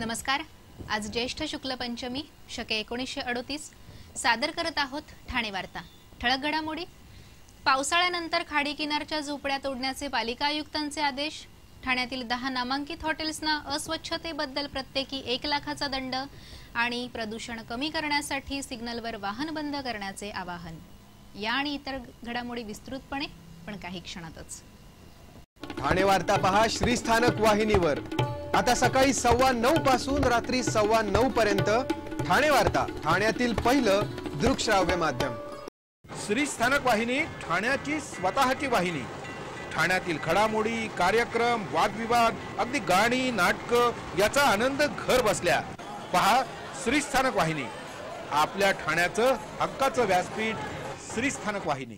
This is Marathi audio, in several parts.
नमस्कार। आज ज्येष्ठ शुक्ल पंचमी शके 1938 सादर करत आहोत ठाणे वार्ता। ठळक घडामोडी। पावसाळ्यानंतर खाडी किनारच्या झोपड्या तोडण्याचे पालिका आयुक्तांचे आदेश। ठाण्यातील 10 नामांकित हॉटेल्सना अस्वच्छतेबद्दल प्रत्येकी 1 लाखाचा दंड आणि प्रदूषण कमी करण्यासाठी सिग्नलवर वाहन बंद करण्याचे आवाहन। या आणि इतर घडामोडी विस्तृतपणे पण काही क्षणातच। ठाणे वार्ता पहा श्रीस्थानक वाहिनीवर। आता सकाळी 9:15 पासून रात्री 9:15 पर्यंत ठाणे वार्ता, ठाण्यातील पहिलं दृकश्राव्य माध्यम। श्रीस्थानक वाहिनी ठाण्याची स्वतःची वाहिनी। ठाण्यातील घडामोडी, कार्यक्रम, वादविवाद, अगदी गाणी, नाटक याचा आनंद घर बसल्या पहा श्रीस्थानक वाहिनी। आपल्या ठाण्याचं हक्काचं व्यासपीठ श्रीस्थानक वाहिनी।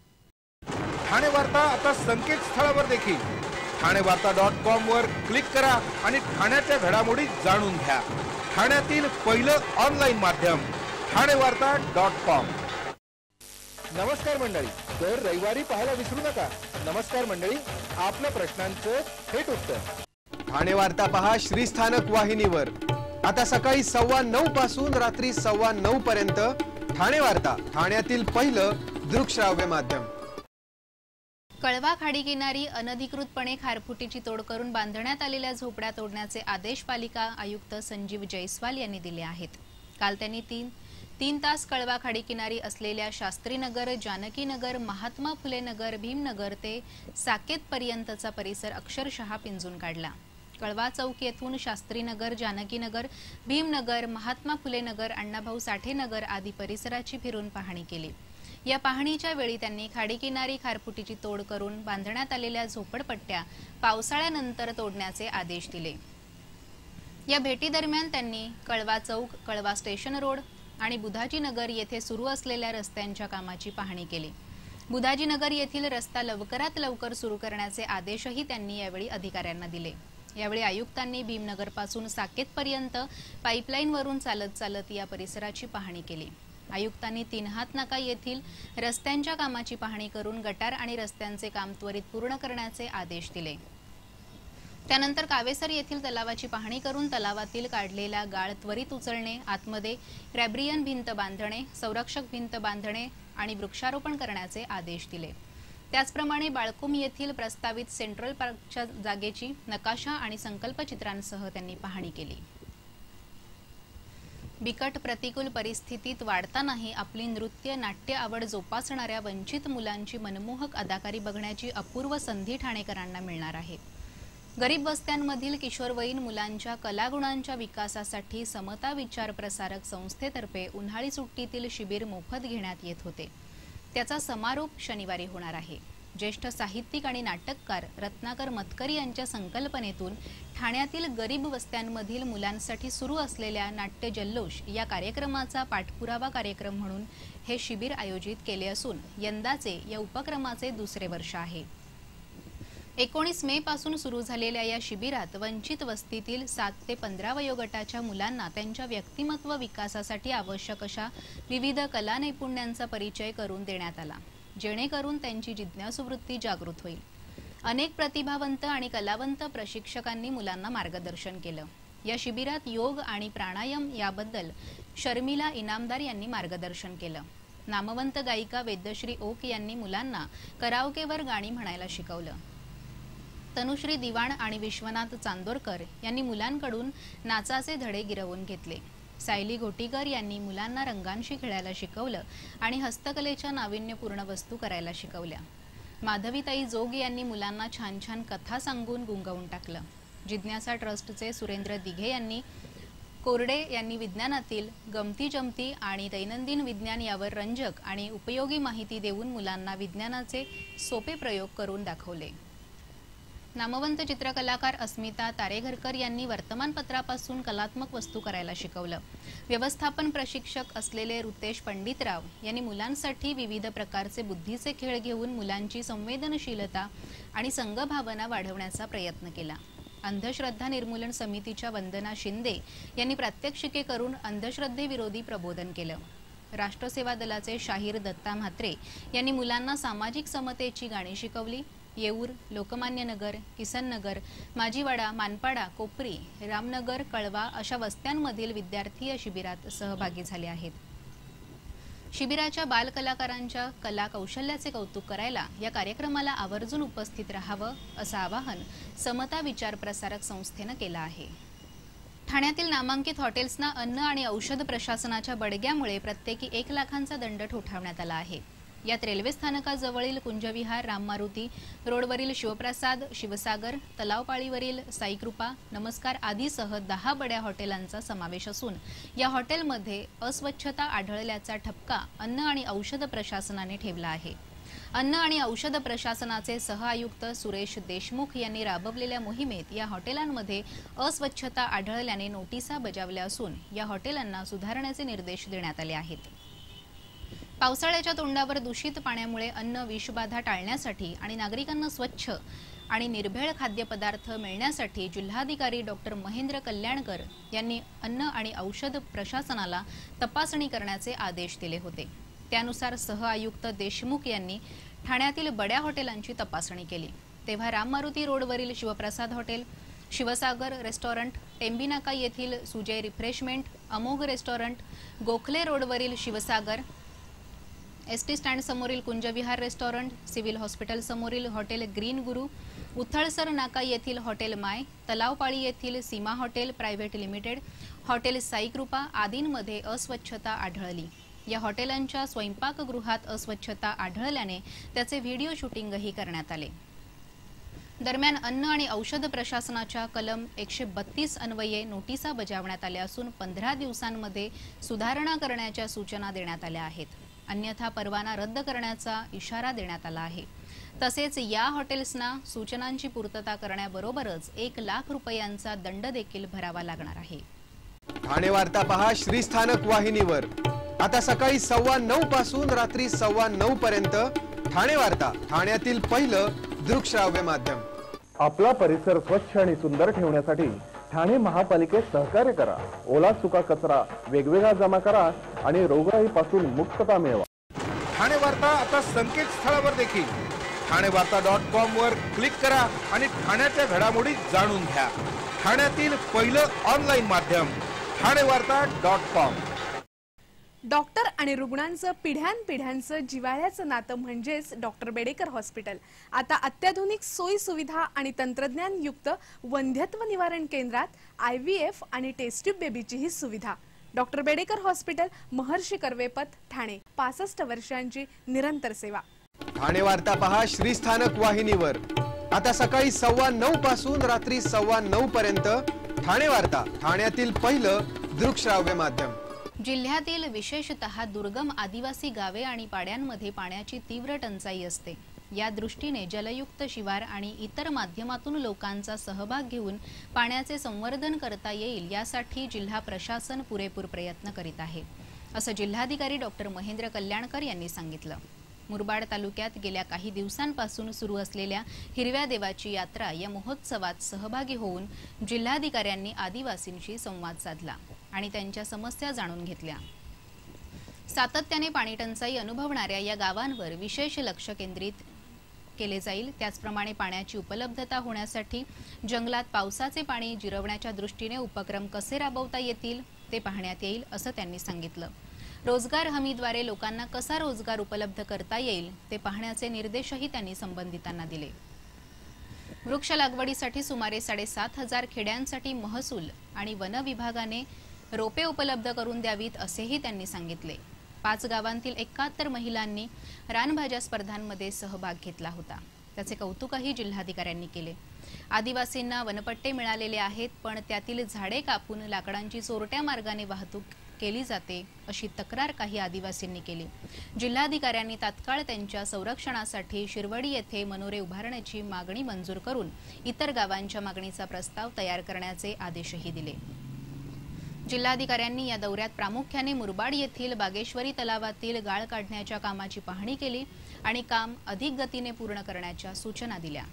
ठाणे वार्ता आता संकेतस्थळावर देखील ठाणेवार्ता.com वर क्लिक करा आणि ठाण्याच्या घडामोडी जाणून घ्या। ठाण्यातील पहिलं ऑनलाईन माध्यम ठाणेवार्ता.com। नमस्कार मंडळी, दर रविवारी पाहायला विसरू नका। नमस्कार मंडळी, आपल्या प्रश्नांचं थेट उत्तर। ठाणे वार्ता पहा श्रीस्थानक वाहिनीवर। आता सकाळी 9:15 पासून रात्री 9:15 पर्यंत ठाणे वार्ता, ठाण्यातील पहिलं दृकश्राव्य माध्यम। कळवा खाडी किनारी अनधिकृतपणे खारफुटीची तोड करून बांधण्यात आलेल्या झोपड्या तोडण्याचे आदेश पालिका आयुक्त संजीव जयस्वाल यांनी दिले आहेत। काल त्यांनी तीन तास कळवा खाडी किनारी असलेल्या शास्त्रीनगर, जानकीनगर, महात्मा फुले नगर, भीमनगर ते साकेत पर्यंतचा परिसर अक्षरशः पिंजून काढला। कळवा चौक येथून शास्त्रीनगर, जानकीनगर, भीमनगर, महात्मा फुले नगर, अण्णाभाऊ साठे नगर आदी परिसराची फिरून पाहणी केली। या पाहणीच्या वेळी त्यांनी खाडी किनारी खारफुटीची तोड करून बांधण्यात आलेल्या झोपडपट्ट्या पावसाळ्यानंतर तोडण्याचे आदेश दिले। या भेटीदरम्यान त्यांनी कळवा चौक, कळवा स्टेशन रोड आणि बुधाजी नगर येथे सुरू असलेल्या रस्त्यांच्या कामाची पाहणी केली। बुधाजी नगर येथील रस्ता लवकरात लवकर सुरू करण्याचे आदेशही त्यांनी यावेळी अधिकाऱ्यांना दिले। यावेळी आयुक्तांनी भीमनगरपासून साकेतपर्यंत पाईपलाईनवरून चालत या परिसराची पाहणी केली। आयुक्तांनी 3 हात नाका येथील रस्त्यांच्या कामाची पाहणी करून गटार आणि रस्त्यांचे काम त्वरित पूर्ण करण्याचे आदेश दिले। त्यानंतर कावेसर येथील तलावाची पाहणी करून तलावातील काढलेला गाळ त्वरित उचलणे, आतमध्ये रॅब्रियन भिंत बांधणे, संरक्षक भिंत बांधणे आणि वृक्षारोपण करण्याचे आदेश दिले। त्याचप्रमाणे बाळकुम येथील प्रस्तावित सेंट्रल पार्कच्या जागेची नकाशा आणि संकल्पचित्रांसह त्यांनी पाहणी केली। बिकट प्रतिकूल परिस्थितीत वाढतानाही आपली नृत्य नाट्य आवड जोपासणाऱ्या वंचित मुलांची मनमोहक अदाकारी बघण्याची अपूर्व संधी ठाणेकरांना मिळणार आहे। गरीब वस्त्यांमधील किशोरवयीन मुलांच्या कलागुणांच्या विकासासाठी समता विचार प्रसारक संस्थेतर्फे उन्हाळी सुट्टीतील शिबिर मोफत घेण्यात येत होते। त्याचा समारोप शनिवारी होणार आहे। ज्येष्ठ साहित्यिक आणि नाटककार रत्नाकर मतकरी यांच्या संकल्पनेतून ठाण्यातील गरीब वस्त्यांमधील मुलांसाठी सुरू असलेल्या नाट्य जल्लोष या कार्यक्रमाचा पाठपुरावा कार्यक्रम म्हणून हे शिबिर आयोजित केले असून यंदाचे या उपक्रमाचे दुसरे वर्ष आहे। 19 मे पासून सुरू झालेल्या या शिबिरात वंचित वस्तीतील 7 ते 15 वयोगटाच्या मुलांना त्यांच्या व्यक्तिमत्व विकासासाठी आवश्यक अशा विविध कला नैपुण्यांचा परिचय करून देण्यात आला, जेणेकरून त्यांची जिज्ञासू वृत्ती जागृत होईल। अनेक प्रतिभावंत आणि कलावंत प्रशिक्षकांनी मुलांना मार्गदर्शन केलं। या शिबिरात योग आणि प्राणायाम याबद्दल शर्मिला इनामदार यांनी मार्गदर्शन केलं। नामवंत गायिका वेदश्री ओक यांनी मुलांना कराओकेवर गाणी म्हणायला शिकवलं। तनुश्री दिवाण आणि विश्वनाथ चांदोरकर यांनी मुलांकडून नाचाचे धडे गिरवून घेतले। सायली घोटीकर यांनी मुलांना रंगांशी खेळायला शिकवलं आणि हस्तकलेच्या नाविन्यपूर्ण वस्तू करायला शिकवल्या। माधवीताई जोग यांनी मुलांना छान छान कथा सांगून गुंगवून टाकलं। जिज्ञासा ट्रस्टचे सुरेंद्र दिघे यांनी कोरडे यांनी विज्ञानातील गमती जमती आणि दैनंदिन विज्ञान यावर रंजक आणि उपयोगी माहिती देऊन मुलांना विज्ञानाचे सोपे प्रयोग करून दाखवले। नामवंत चित्रकलाकार अस्मिता तारेघरकर यांनी वर्तमानपत्रापासून कलात्मक वस्तू करायला शिकवलं। व्यवस्थापन प्रशिक्षक असलेले रुतेश पंडितराव यांनी मुलांसाठी विविध प्रकारचे बुद्धीचे खेळ घेऊन मुलांची संवेदनशीलता आणि संघभावना वाढवण्याचा प्रयत्न केला। अंधश्रद्धा निर्मूलन समितीच्या वंदना शिंदे यांनी प्रात्यक्षिके करून अंधश्रद्धेविरोधी प्रबोधन केलं। राष्ट्रसेवा दलाचे शाहीर दत्ता म्हात्रे यांनी मुलांना सामाजिक समतेची गाणी शिकवली। येऊर, लोकमान्य नगर, किसन नगर, माजीवाडा, मानपाडा, कोपरी, रामनगर, कळवा अशा वस्त्यांमधील विद्यार्थी या शिबिरात सहभागी झाले आहेत। शिबिराच्या बालकलाकारांच्या कला कौशल्याचे कौतुक करायला या कार्यक्रमाला आवर्जून उपस्थित राहावं असं आवाहन समता विचार प्रसारक संस्थेनं केलं आहे। ठाण्यातील नामांकित हॉटेल्सना अन्न आणि औषध प्रशासनाच्या बडग्यामुळे प्रत्येकी 1 लाखांचा दंड ठोठावण्यात आला आहे। यात रेल्वे स्थानकाजवळील कुंजविहार, राम मारुती रोडवरील शिवप्रसाद, शिवसागर, तलावपाळीवरील साईकृपा, नमस्कार आदीसह 10 बड्या हॉटेलांचा समावेश असून या हॉटेलमध्ये अस्वच्छता आढळल्याचा ठपका अन्न आणि औषध प्रशासनाने ठेवला आहे। अन्न आणि औषध प्रशासनाचे सहआयुक्त सुरेश देशमुख यांनी राबवलेल्या मोहिमेत या हॉटेलांमध्ये अस्वच्छता आढळल्याने नोटिसा बजावल्या असून या हॉटेलांना सुधारण्याचे निर्देश देण्यात आले आहेत। पावसाळ्याच्या तोंडावर दूषित पाण्यामुळे अन्न विषबाधा टाळण्यासाठी आणि नागरिकांना स्वच्छ आणि निर्भेळ खाद्यपदार्थ मिळण्यासाठी जिल्हाधिकारी डॉक्टर महेंद्र कल्याणकर यांनी अन्न आणि औषध प्रशासनाला तपासणी करण्याचे आदेश दिले होते। त्यानुसार सहआयुक्त देशमुख यांनी ठाण्यातील बड्या हॉटेलांची तपासणी केली। तेव्हा राम मारुती रोडवरील शिवप्रसाद हॉटेल, शिवसागर रेस्टॉरंट, टेंबीनाका येथील सुजय रिफ्रेशमेंट, अमोघ रेस्टॉरंट, गोखले रोडवरील शिवसागर, एसटी स्टँड समोरील कुंजविहार रेस्टॉरंट, सिव्हिल हॉस्पिटल समोरील हॉटेल ग्रीन गुरु, उथळसर नाका येथील हॉटेल माय, तलावपाळी येथील Seema hotel private limited, hotel Saikrupa आदींमध्ये अस्वच्छता आढळली। या हॉटेलांच्या स्वयंपाकगृहात अस्वच्छता आढळल्याने त्याचे व्हिडिओ शूटिंगही करण्यात आले। दरम्यान अन्न आणि औषध प्रशासनाच्या कलम 132 अन्वये नोटिसा बजावण्यात आल्या असून 15 दिवसांमध्ये सुधारणा करण्याच्या सूचना देण्यात आल्या आहेत। अन्यथा परवाना रद्द करण्याचा इशारा देण्यात आला आहे। तसेच या हॉटेल्सना सूचनांची पूर्तता करण्याबरोबरच 1 लाख रुपयांचा दंड देखील भरावा लागणार आहे। ठाणे वार्ता पहा श्रीस्थानक वाहिनीवर आता सकाळी 9:15 पासून रात्री 9:15 पर्यंत ठाणे वार्ता, ठाण्यातील पहिलं दृकश्राव्य माध्यम। आपला परिसर स्वच्छ आणि सुंदर ठेवण्यासाठी ठाणे महापालिकेत सहकार्य करा। ओला सुका कचरा वेगवेगळा जमा करा आणि रोगराईपासून मुक्तता मिळवा। ठाणे वार्ता आता संकेतस्थळावर देखील ठाणेवार्ता.com वर क्लिक करा आणि ठाण्याच्या घडामोडी जाणून घ्या। ठाण्यातील पहिलं ऑनलाईन माध्यम ठाणेवार्ता.com। डॉक्टर आणि रुग्णांचं पिढ्यानपिढ्यांचं जिव्हाळ्याचं नातं म्हणजेच डॉक्टर बेडेकर हॉस्पिटल। आता अत्याधुनिक सोयी सुविधा आणि तंत्रज्ञान युक्त वंध्यत्व निवारण केंद्रात IVF आणि टेस्ट ट्यूब बेबीची ही सुविधा। Doctor Bedekar hospital, Maharshi Karvepath, Thane. 65 वर्षांची निरंतर सेवा। ठाणे वार्ता पहा श्रीस्थानक वाहिनीवर आता सकाळी 9:15 पासून रात्री 9:15 पर्यंत ठाणे वार्ता, ठाण्यातील पहिलं दृकश्राव्य माध्यम। जिल्ह्यातील विशेषतः दुर्गम आदिवासी गावे आणि पाड्यांमध्ये पाण्याची तीव्र टंचाई असते। या दृष्टीने जलयुक्त शिवार आणि इतर माध्यमातून लोकांचा सहभाग घेऊन पाण्याचे संवर्धन करता येईल यासाठी जिल्हा प्रशासन पुरेपूर प्रयत्न करीत आहे, असं जिल्हाधिकारी डॉक्टर महेंद्र कल्याणकर यांनी सांगितलं। मुरबाड तालुक्यात गेल्या काही दिवसांपासून सुरू असलेल्या हिरव्या देवाची यात्रा या महोत्सवात सहभागी होऊन जिल्हाधिकाऱ्यांनी आदिवासींशी संवाद साधला आणि त्यांच्या समस्या जाणून घेतल्या। सातत्याने पाणी टंचाई अनुभवणाऱ्या या गावांवर विशेष लक्ष केंद्रित केले जाईल। त्याचप्रमाणे पाण्याची उपलब्धता होण्यासाठी जंगलात पावसाचे पाणी जिरवण्याच्या दृष्टीने उपक्रम कसे राबवता येतील ते पाहण्यात येईल, असं त्यांनी सांगितलं। रोजगार हमीद्वारे लोकांना कसा रोजगार उपलब्ध करता येईल ते पाहण्याचे निर्देशही त्यांनी संबंधितांना दिले। वृक्ष लागवडीसाठी सुमारे 7,500 खेड्यांसाठी महसूल आणि वन विभागाने रोपे उपलब्ध करून द्यावीत, असेही त्यांनी सांगितले। 5 गावांतील 71 महिलांनी रानभाज्या स्पर्धांमध्ये सहभाग घेतला होता, त्याचे कौतुकही जिल्हाधिकाऱ्यांनी केले। आदिवासींना वनपट्टे मिळालेले आहेत, पण त्यातील झाडे कापून लाकडांची चोरट्या मार्गाने वाहतूक केली जाते, अशी तक्रार काही आदिवासींनी केली। जिल्हाधिकाऱ्यांनी तात्काळ त्यांच्या संरक्षणासाठी शिरवडी येथे मनोरे उभारण्याची मागणी मंजूर करून इतर गावांच्या मागणीचा प्रस्ताव तयार करण्याचे आदेशही दिले। जिल्हाधिकाऱ्यांनी या दौऱ्यात प्रामुख्याने मुरबाड येथील बागेश्वरी तलावातील गाळ काढण्याच्या कामाची पाहणी केली आणि काम अधिक गतीने पूर्ण करण्याच्या सूचना दिल्या।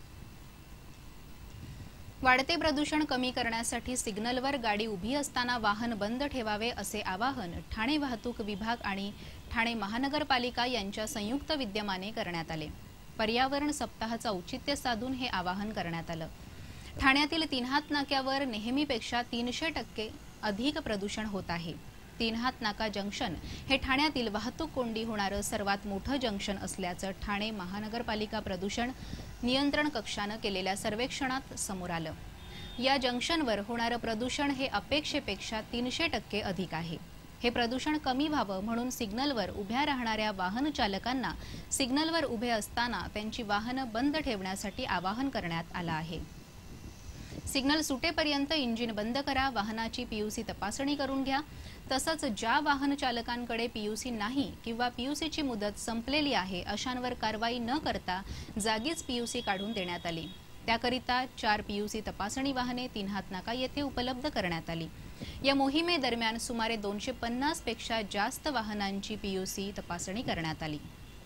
वाढते प्रदूषण कमी करण्यासाठी सिग्नलवर गाडी उभी असताना वाहन बंद ठेवावे, असे आवाहन ठाणे वाहतूक विभाग आणि ठाणे महानगरपालिका यांच्या संयुक्त विद्यमाने करण्यात आले। पर्यावरण सप्ताहाचं औचित्य साधून हे आवाहन करण्यात आलं. ठाण्यातील तीनहात नाक्यावर नेहमीपेक्षा 300% अधिक प्रदूषण होत आहे. तीनहात नाका जंक्शन हे ठाण्यातील वाहतूक कोंडी होणारं सर्वात मोठं जंक्शन असल्याचं ठाणे महानगरपालिका प्रदूषण नियंत्रण कक्षानं केलेल्या सर्वेक्षणात समोर आलं. या जंक्शनवर होणारं प्रदूषण हे अपेक्षेपेक्षा 300% अधिक आहे. हे प्रदूषण कमी व्हावं म्हणून सिग्नलवर उभ्या राहणाऱ्या वाहन चालकांना सिग्नलवर उभे असताना त्यांची वाहनं बंद ठेवण्यासाठी आवाहन करण्यात आलं आहे. सिग्नल सुटेपर्यंत इंजिन बंद करा, वाहनाची पीयूसी तपासणी करून घ्या. तसंच ज्या वाहन चालकांकडे पीयूसी नाही किंवा पीयूसीची मुदत संपलेली आहे अशांवर कारवाई न करता जागीच पीयूसी काढून देण्यात आली. त्याकरिता 4 पीयूसी तपासणी वाहने तीनहात नाका येथे उपलब्ध करण्यात आली. या मोहिमेदरम्यान सुमारे 250 पेक्षा जास्त वाहनांची पीयूसी तपासणी करण्यात आली.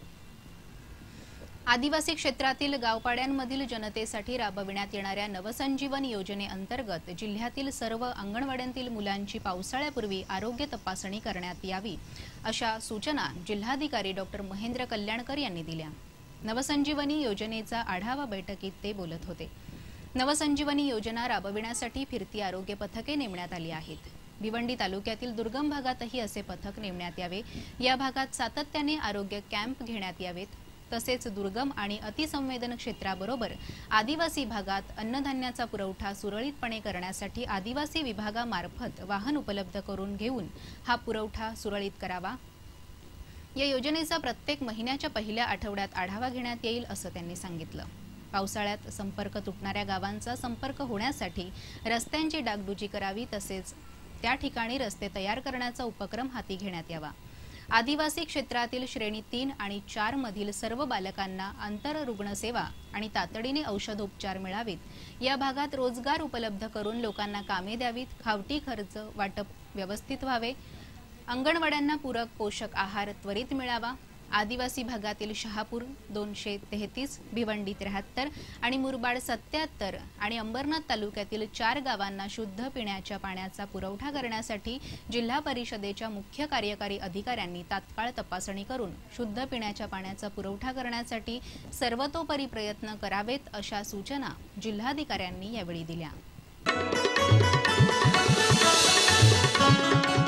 आदिवासी क्षेत्रातील गावपाड्यांमधील जनतेसाठी राबविण्यात येणाऱ्या नवसंजीवन योजनेअंतर्गत जिल्ह्यातील सर्व अंगणवाड्यांतील मुलांची पावसाळ्यापूर्वी आरोग्य तपासणी करण्यात यावी अशा सूचना जिल्हाधिकारी डॉक्टर महेंद्र कल्याणकर यांनी दिल्या. नवसंजीवनी योजनेचा आढावा बैठकीत ते बोलत होते. नवसंजीवनी योजना राबविण्यासाठी फिरती आरोग्य पथके नेमण्यात आली आहेत. भिवंडी तालुक्यातील दुर्गम भागातही असे पथक नेमण्यात यावे. या भागात सातत्याने आरोग्य कॅम्प घेण्यात यावेत. तसेच दुर्गम आणि अतिसंवेदन क्षेत्राबरोबर आदिवासी भागात अन्नधान्याचा पुरवठा सुरळीतपणे करण्यासाठी आदिवासी विभागामार्फत वाहन उपलब्ध करून घेऊन हा पुरवठा सुरळीत करावा. या योजनेचा प्रत्येक महिन्याच्या पहिल्या आठवड्यात आढावा घेण्यात येईल असं त्यांनी सांगितलं. पावसाळ्यात संपर्क तुटणाऱ्या गावांचा संपर्क होण्यासाठी रस्त्यांची डागडुजी करावी. तसेच त्या ठिकाणी रस्ते तयार करण्याचा उपक्रम हाती घेण्यात यावा. आदिवासी क्षेत्रातील श्रेणी 3 आणि 4 मधील सर्व बालकांना आंतर रुग्णसेवा आणि तातडीने औषधोपचार मिळावेत. या भागात रोजगार उपलब्ध करून लोकांना कामे द्यावीत. खावटी खर्च वाटप व्यवस्थित व्हावे. अंगणवाड्यांना पूरक पोषक आहार त्वरित मिळावा. आदिवासी भागातील शहापूर 233, भिवंडी 73 आणि मुरबाड 77 आणि अंबरनाथ तालुक्यातील 4 गावांना शुद्ध पिण्याच्या पाण्याचा पुरवठा करण्यासाठी जिल्हा परिषदेच्या मुख्य कार्यकारी अधिकाऱ्यांनी तात्काळ तपासणी करून शुद्ध पिण्याच्या पाण्याचा पुरवठा करण्यासाठी सर्वतोपरी प्रयत्न करावेत अशा सूचना जिल्हाधिकाऱ्यांनी यावेळी दिल्या.